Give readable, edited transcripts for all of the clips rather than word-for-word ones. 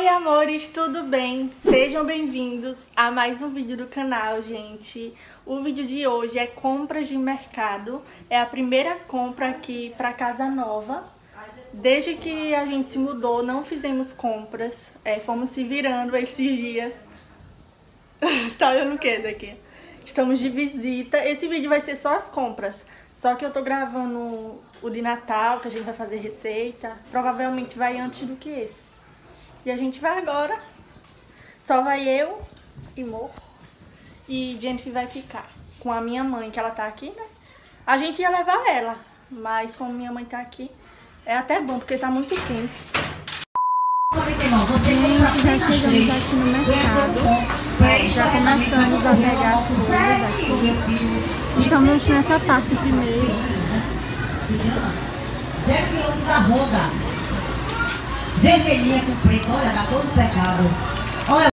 Oi amores, tudo bem? Sejam bem-vindos a mais um vídeo do canal, gente. O vídeo de hoje é compras de mercado. É a primeira compra aqui para casa nova. Desde que a gente se mudou, não fizemos compras. Fomos se virando esses dias. Tá olhando o que daqui? Estamos de visita. Esse vídeo vai ser só as compras. Só que eu tô gravando o de Natal, que a gente vai fazer receita. Provavelmente vai antes do que esse. E a gente vai agora. Só vai eu e Mor. E Jennifer vai ficar com a minha mãe, que ela tá aqui, né? A gente ia levar ela, mas como minha mãe tá aqui, é até bom, porque tá muito quente. Já chegamos aqui no mercado. Já começamos a pegar as coisas aqui. Estamos nessa parte primeiro. 0 km da roda. Vermelhinha com preto, olha, dá todo pecado. Olha.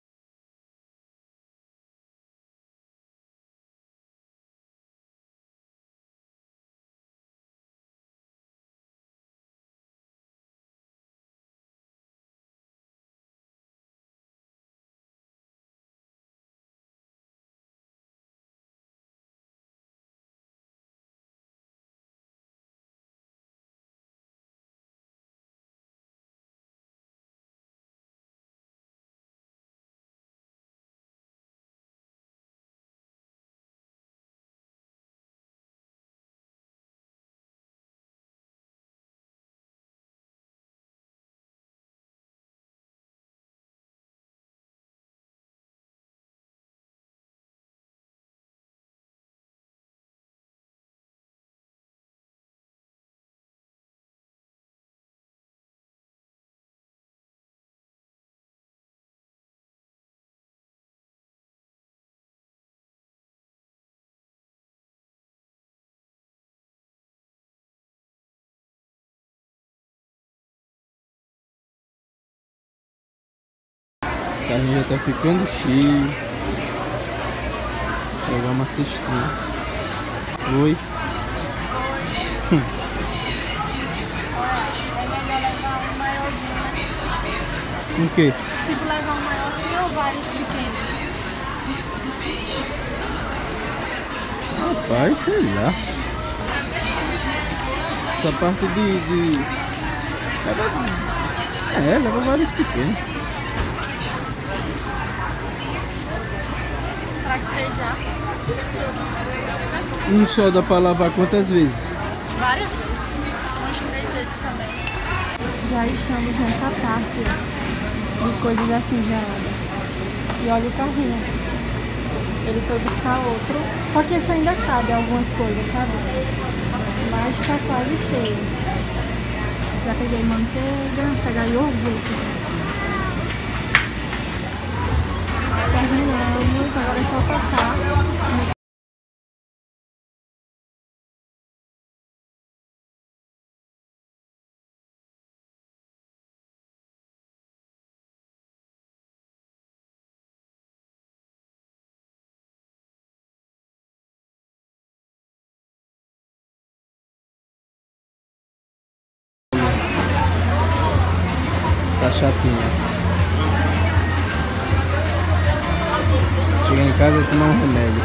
O carrinho já tá ficando cheio. Vou pegar uma cestinha. Oi. O quê? Tipo, levar um maiorzinho ou vários pequenos? Rapaz, sei lá. Essa parte leva vários pequenos. Pra queijar. Um só dá pra lavar quantas vezes? Várias vezes. Umas 3 vezes também. Já estamos nessa parte de coisas assim geladas. E olha o carrinho. Ele foi buscar outro. Só que esse ainda cabe algumas coisas, sabe? Mas tá quase cheio. Já peguei manteiga, pegar iogurte. Terminamos, agora é só passar. Tá chatinha. Chegar em casa e tomar um remédio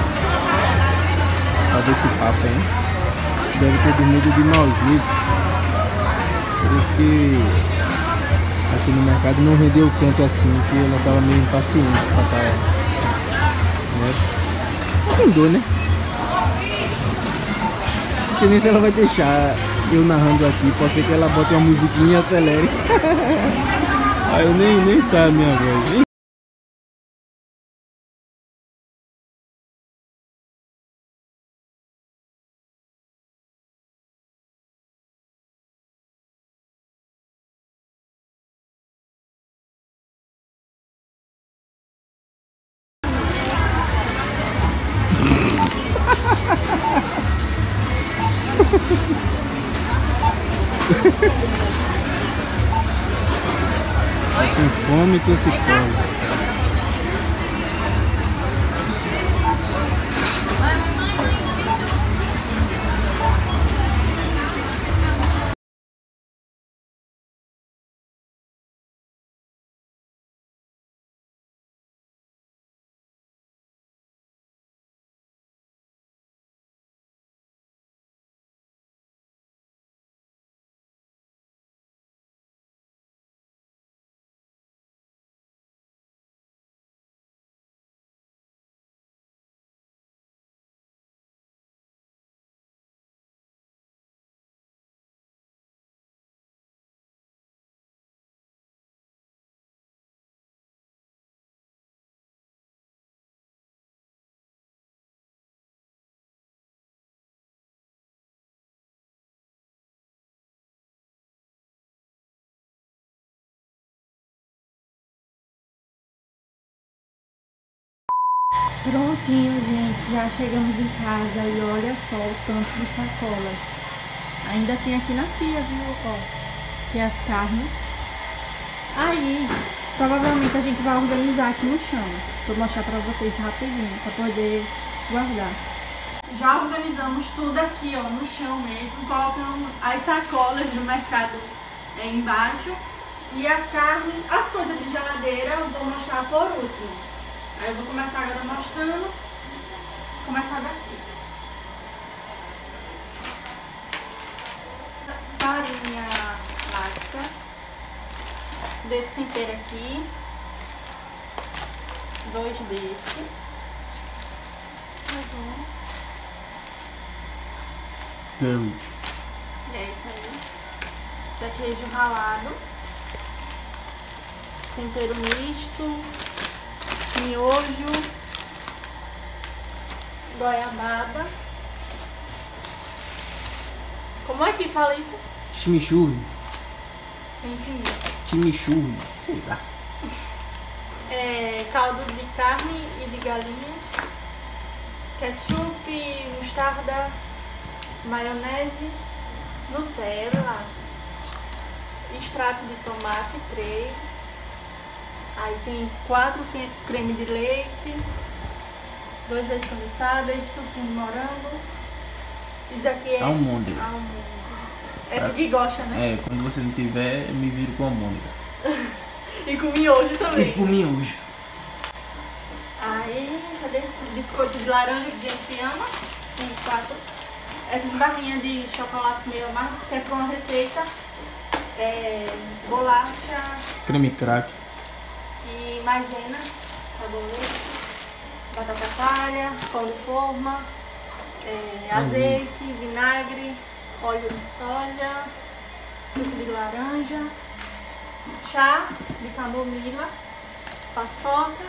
pra ver se passa, hein? Deve ter dormido de mau jeito. Por isso que aqui no mercado não rendeu tanto assim, que ela tava meio impaciente pra estar, né? Tá com dor, né? Não sei nem se ela vai deixar eu narrando aqui. Pode ser que ela bote uma musiquinha e acelere. Aí eu nem sabe a minha voz, hein? Com fome que se come. Prontinho, gente, já chegamos em casa e olha só o tanto de sacolas. Ainda tem aqui na pia, viu? Ó, que é as carnes. Aí, provavelmente a gente vai organizar aqui no chão. Vou mostrar pra vocês rapidinho, pra poder guardar. Já organizamos tudo aqui, ó, no chão mesmo. Colocamos as sacolas do mercado embaixo. E as carnes, as coisas de geladeira, eu vou mostrar por último. Aí eu vou começar agora mostrando. Vou começar daqui. Farinha láctea. Desse tempero aqui. 2 desse. Mais um. Curry. É isso aí. Isso é queijo ralado. Tempero misto. Miojo. Goiabada. Como é que fala isso? Chimichurri. Sem pimenta. Chimichurri. Sei lá. Caldo de carne e de galinha. Ketchup, mostarda, maionese, Nutella, extrato de tomate 3, aí tem 4 creme de leite, 2 leite condensado, suquinho de morango. Isso aqui é almôndegas. É tu que gosta, né? É, quando você não tiver, eu me viro com almôndega. E com miojo também. E com miojo. Aí, cadê? Biscoito de laranja que a gente ama. Tem 4. Essas barrinhas de chocolate meio amargo, que é para uma receita. Bolacha. Creme crack. E maisena. Sabonete. Batata palha. Pão de forma. Azeite. Vinagre. Óleo de soja. Suco de laranja. Chá de camomila. Paçoca.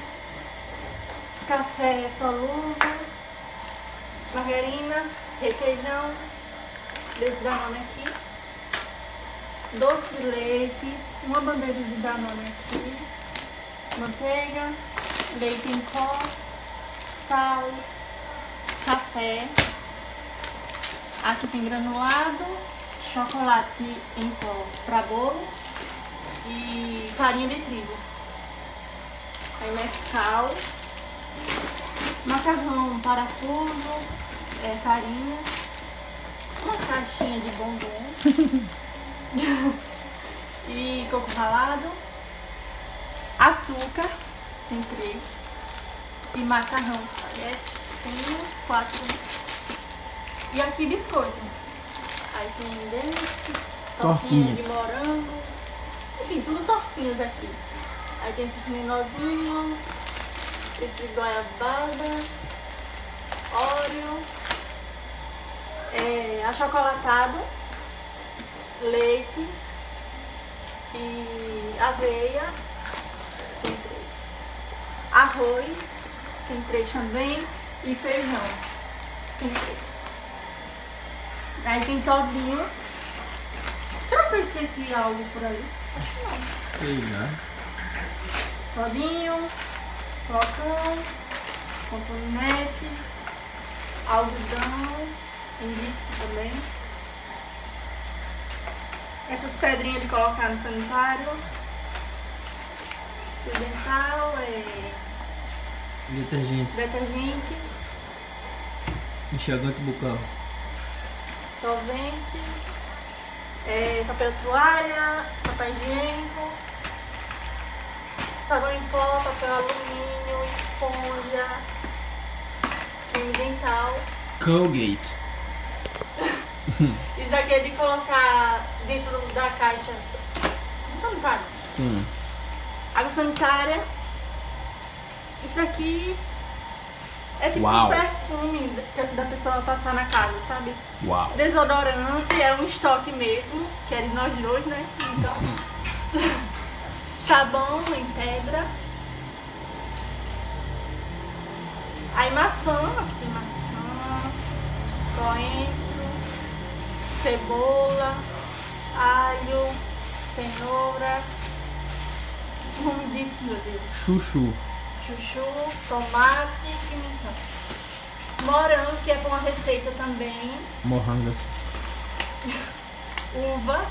Café solúvel, margarina, requeijão, desse Danone aqui, doce de leite, uma bandeja de Danone aqui, manteiga, leite em pó, sal, café, aqui tem granulado, chocolate em pó para bolo e farinha de trigo, aí Nescau, macarrão, parafuso, farinha, uma caixinha de bombom e coco ralado, açúcar, tem 3, e macarrão espaguete, tem uns 4, e aqui biscoito, aí tem desse, tortinha de morango, enfim, tudo tortinhas aqui, aí tem esses menozinhos, esse goiabada, Oreo, achocolatado, leite e aveia, tem 3. Arroz, tem 3 também, e feijão, tem 3. Aí tem todinho. Será que eu esqueci algo por ali? Acho que não. Sei lá. Todinho. Flocão, cotonetes, algodão, em disco também. Essas pedrinhas de colocar no sanitário. Fio dental, detergente, enxaguante bucal, solvente, papel toalha, papel higiênico, sabão em pó, papel alumínio, esponja, creme dental. Colgate. Isso aqui é de colocar dentro da caixa de sanitário. Sim. Água sanitária. Isso daqui é tipo Uau. um perfume da pessoa passar na casa, sabe? Uau. Desodorante, é um estoque mesmo, que é de nós dois, né? Então. Sabão em pedra. Aí maçã, aqui tem maçã, coentro, cebola, alho, cenoura. O nome disso, meu Deus. Chuchu. chuchu, tomate e pimentão. Morango, que é com a receita também. Morangas. Uva.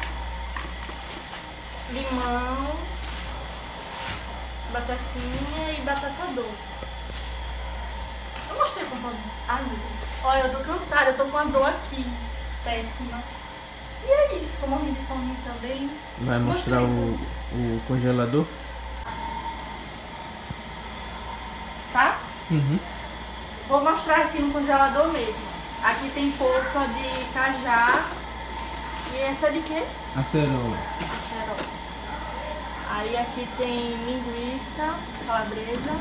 Limão. Batatinha e batata doce. Eu mostrei com todo mundo. Ai, meu Deus. Olha, eu tô cansada, eu tô com uma dor aqui. Péssima. E é isso, tô morrendo de fome também. Vai mostrar o congelador? Tá? Uhum. Vou mostrar aqui no congelador mesmo. Aqui tem polpa de cajá. E essa é de quê? Acerola. Acerola. Aí aqui tem linguiça, calabresa.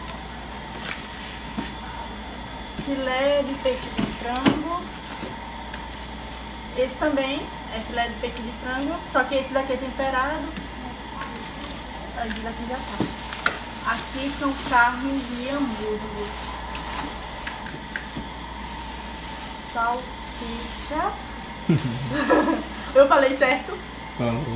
Filé de peito de frango. Esse também é filé de peito de frango, só que esse daqui é temperado. Esse daqui já tá. Aqui são carnes de hambúrguer. Salsicha. Eu falei certo? Falou.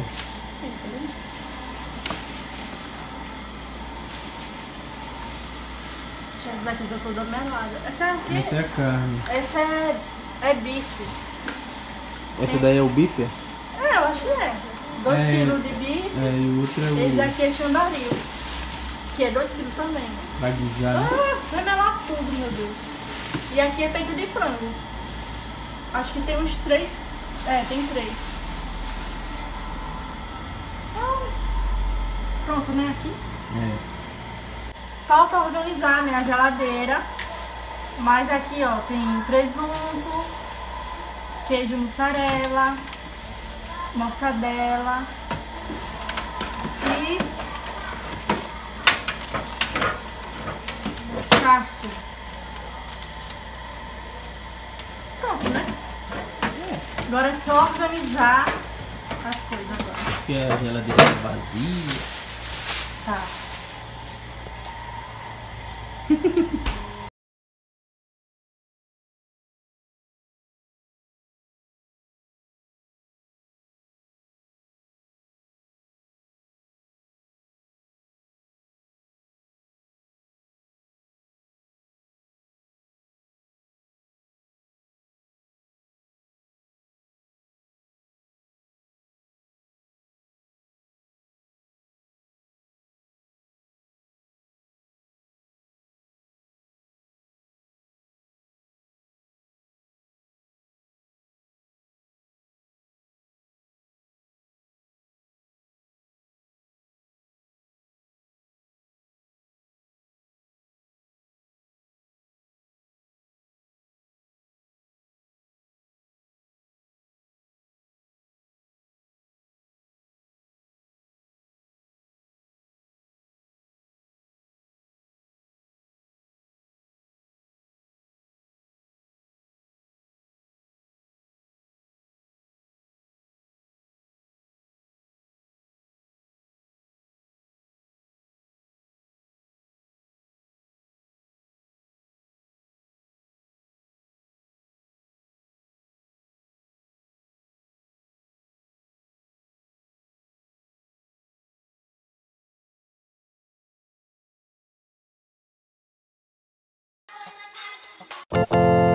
Essa daqui eu tô toda melada. Essa é o quê? Essa é a carne. Essa é bife. Essa daí é o bife? É, eu acho que é. 2 kg de bife. É, e o outro é o Esse aqui é chambaril, que é 2 kg também. baguizado. Vai melar tudo, meu Deus. E aqui é peito de frango. Acho que tem uns 3. É, tem 3. Pronto, né? Aqui. É. Falta organizar minha geladeira. Mas aqui, ó, tem presunto, queijo mussarela, mortadela e charque. Pronto, né? Agora é só organizar as coisas agora. Acho que a geladeira tá vazia. Tá. Música